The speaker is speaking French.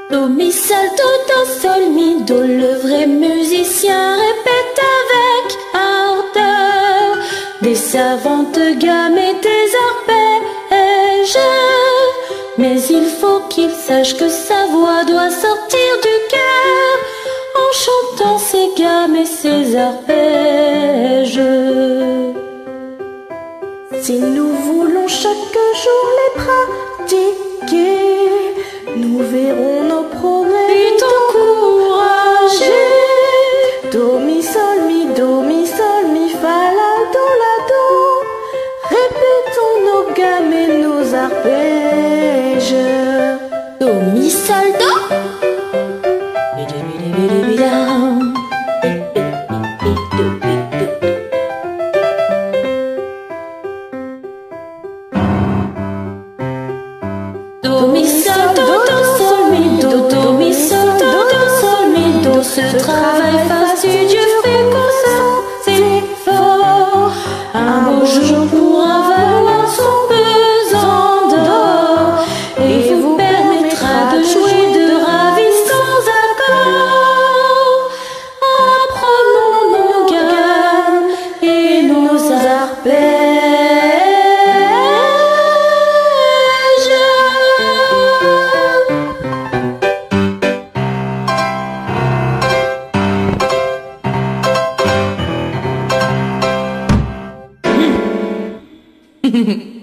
Do, mi, sol, do, sol, mi, do. Le vrai musicien répète avec ardeur des savantes gammes et des arpèges. Mais il faut qu'il sache que sa voix doit sortir du cœur en chantant ses gammes et ses arpèges. Si nous voulons chaque jour les pratiquer, nous verrons nos progrès Vite encouragés. Do, mi, sol, mi, fa, la, do. Répétons nos gammes et nos arpèges. Do, mi, sol, do. Do, mi, sol, do, sol, mi, do, mi, sol, do, sol, mi, do. Ce travail fastidieux fait qu'on s'efforce. Un beau jour pourra valoir son pesant d'or et vous permettra de jouer de ravissants accords. Apprenons nos gammes et nos arpèges. Hehehe